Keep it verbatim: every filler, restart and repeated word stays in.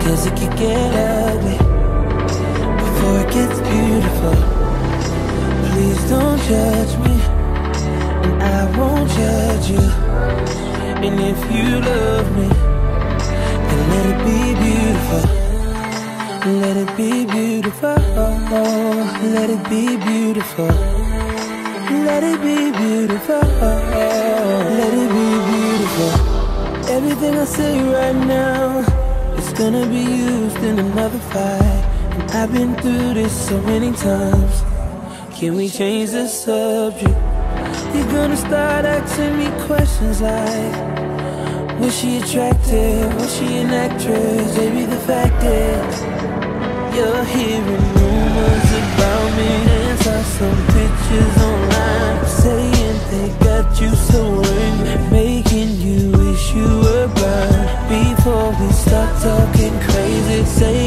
cause it could get ugly before it gets beautiful. Please don't judge me, and I won't judge you. And if you love me, then let it be beautiful. Let it be beautiful. Let it be beautiful. Let it be beautiful. Let it be beautiful. Everything I say right now is gonna be used in another fight. And I've been through this so many times. Can we change the subject? You're gonna start asking me questions like, was she attractive? Was she an actress? Baby, the fact is, you're hearing rumors about me, and saw some pictures online saying they got you so angry, making you wish you were blind. Before we start talking crazy, say